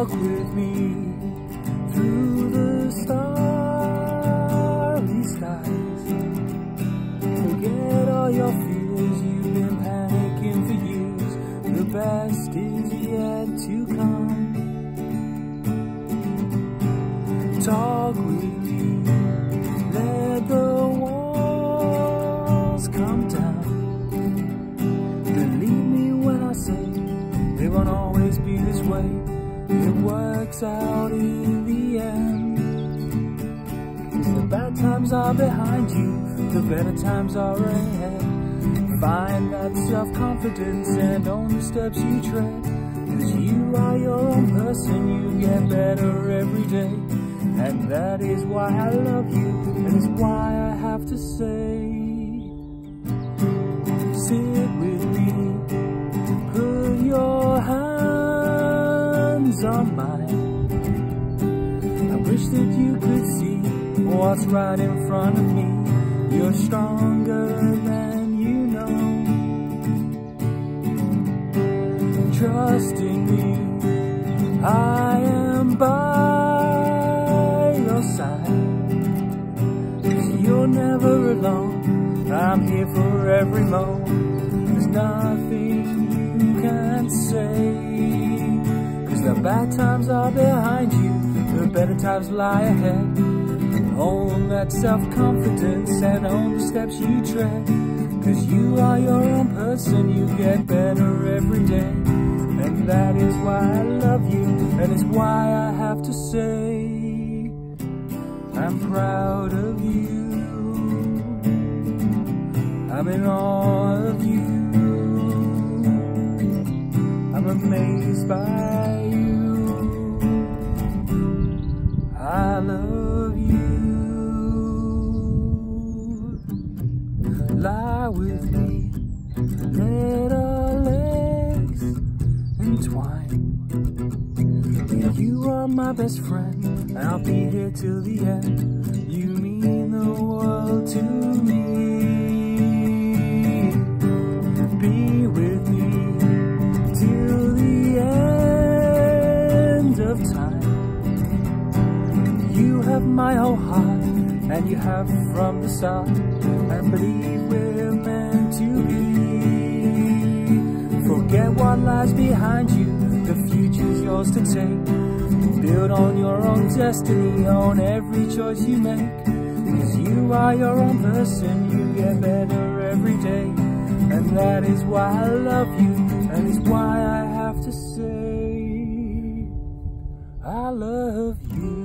Talk with me through the starry skies. Forget all your fears, you've been panicking for years. The best is yet to come. Talk with me, let the walls come down. Believe me when I say they won't always be this way. It works out in the end. 'Cause the bad times are behind you, the better times are ahead. Find that self-confidence and own the steps you tread. 'Cause you are your own person, you get better every day. And that is why I love you, and it's why I have to say, sit with me, put your hands on mine. I wish that you could see what's right in front of me. You're stronger than you know. Trust in me, I am by your side. 'Cause you're never alone, I'm here for every moment. There's nothing you can say. 'Cause the bad times are behind you, the better times lie ahead. Own that self-confidence and own the steps you tread. 'Cause you are your own person, you get better every day. And that is why I love you, and it's why I have to say, I'm proud of you, I'm in awe of you, I'm amazed by you, I love you. Lie with me, let our legs entwine. You are my best friend, and I'll be here till the end. You mean the world to me. Be with me till the end of time. You have my whole heart, and you have from the start. I believe we're meant to be. Forget what lies behind you, the future's yours to take. Build on your own destiny, on every choice you make. 'Cause you are your own person, you get better every day. And that is why I love you, and it's why I have to say, I love you.